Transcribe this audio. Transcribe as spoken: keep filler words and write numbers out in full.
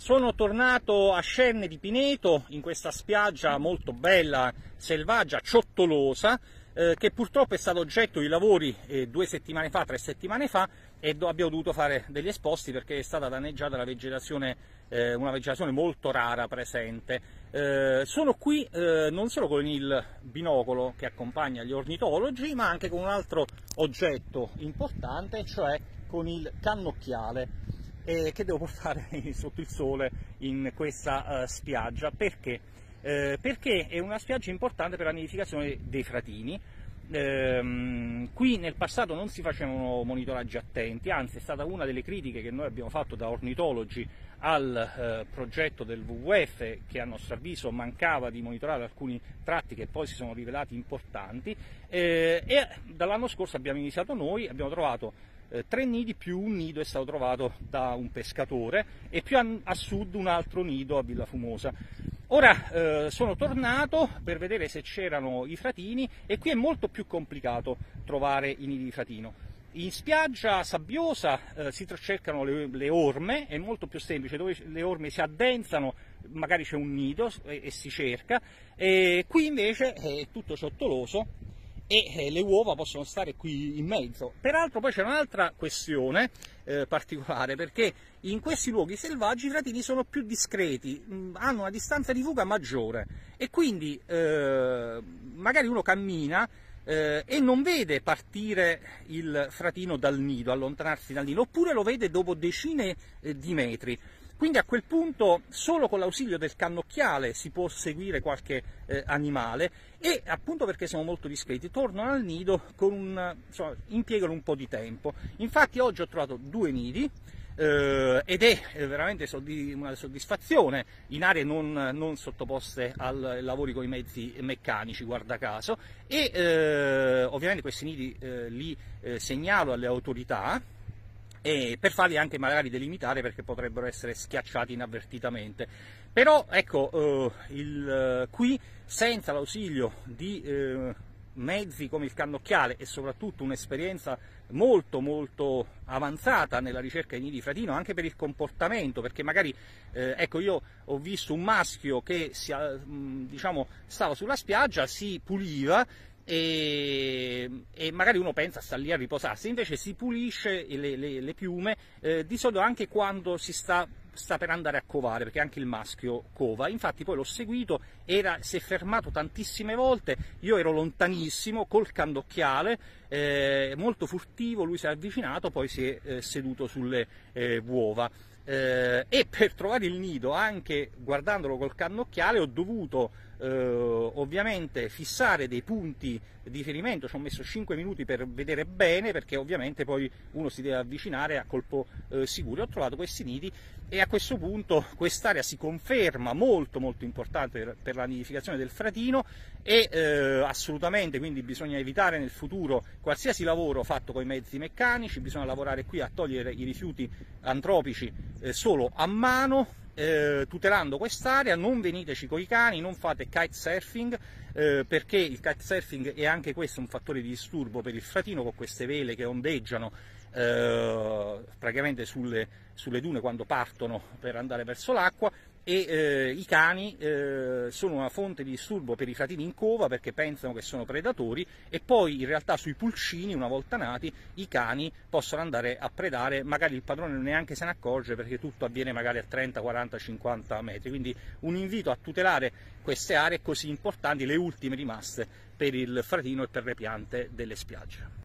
Sono tornato a Scenne di Pineto, in questa spiaggia molto bella, selvaggia, ciottolosa, eh, che purtroppo è stato oggetto di lavori eh, due settimane fa, tre settimane fa, e do, abbiamo dovuto fare degli esposti perché è stata danneggiata la vegetazione, eh, una vegetazione molto rara presente. Eh, sono qui eh, non solo con il binocolo che accompagna gli ornitologi, ma anche con un altro oggetto importante, cioè con il cannocchiale. Eh, che devo portare sotto il sole in questa uh, spiaggia. Perché? Eh, perché è una spiaggia importante per la nidificazione dei fratini. Eh, qui nel passato non si facevano monitoraggi attenti, anzi è stata una delle critiche che noi abbiamo fatto da ornitologi al eh, progetto del W W F, che a nostro avviso mancava di monitorare alcuni tratti che poi si sono rivelati importanti, eh, e dall'anno scorso abbiamo iniziato noi, abbiamo trovato Eh, tre nidi, più un nido è stato trovato da un pescatore, e più a, a sud un altro nido a Villa Fumosa. Ora eh, sono tornato per vedere se c'erano i fratini, e qui è molto più complicato trovare i nidi di fratino. In spiaggia sabbiosa eh, si cercano le, le orme, è molto più semplice, dove le orme si addensano magari c'è un nido e, e si cerca, e qui invece è tutto ciottoloso e le uova possono stare qui in mezzo. Peraltro poi c'è un'altra questione eh, particolare, perché in questi luoghi selvaggi i fratini sono più discreti, mh, hanno una distanza di fuga maggiore, e quindi eh, magari uno cammina eh, e non vede partire il fratino dal nido, allontanarsi dal nido, oppure lo vede dopo decine eh, di metri. Quindi a quel punto solo con l'ausilio del cannocchiale si può seguire qualche eh, animale, e appunto perché sono molto discreti tornano al nido con un, insomma, impiegano un po' di tempo. Infatti oggi ho trovato due nidi eh, ed è veramente una soddisfazione in aree non, non sottoposte ai lavori con i mezzi meccanici, guarda caso, e eh, ovviamente questi nidi eh, li eh, segnalo alle autorità, e per farli anche magari delimitare, perché potrebbero essere schiacciati inavvertitamente. Però ecco, eh, il, eh, qui senza l'ausilio di eh, mezzi come il cannocchiale, e soprattutto un'esperienza molto molto avanzata nella ricerca di nidi di fratino, anche per il comportamento, perché magari eh, ecco, io ho visto un maschio che si, diciamo, stava sulla spiaggia, si puliva, E, e magari uno pensa sta lì a riposarsi, invece si pulisce le, le, le piume, eh, di solito anche quando si sta, sta per andare a covare, perché anche il maschio cova. Infatti poi l'ho seguito, era, si è fermato tantissime volte, io ero lontanissimo col cannocchiale, eh, molto furtivo, lui si è avvicinato, poi si è eh, seduto sulle eh, uova. Eh, e per trovare il nido, anche guardandolo col cannocchiale, ho dovuto eh, ovviamente fissare dei punti di riferimento, ci ho messo cinque minuti per vedere bene, perché ovviamente poi uno si deve avvicinare a colpo eh, sicuro. Ho trovato questi nidi, e a questo punto quest'area si conferma molto molto importante per, per la nidificazione del fratino, e eh, assolutamente quindi bisogna evitare nel futuro qualsiasi lavoro fatto con i mezzi meccanici, bisogna lavorare qui a togliere i rifiuti antropici eh, solo a mano, eh, tutelando quest'area. Non veniteci con i cani, non fate kitesurfing, eh, perché il kitesurfing è anche questo un fattore di disturbo per il fratino, con queste vele che ondeggiano eh, praticamente sulle, sulle dune quando partono per andare verso l'acqua, e eh, i cani eh, sono una fonte di disturbo per i fratini in cova, perché pensano che sono predatori, e poi in realtà sui pulcini, una volta nati, i cani possono andare a predare, magari il padrone neanche se ne accorge, perché tutto avviene magari a trenta, quaranta, cinquanta metri. Quindi un invito a tutelare queste aree così importanti, le ultime rimaste per il fratino e per le piante delle spiagge.